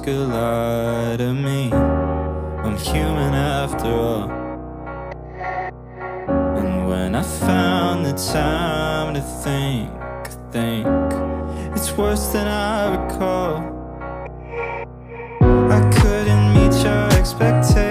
ask a lot of me. I'm human after all. And when I found the time to think it's worse than I recall. I couldn't meet your expectations,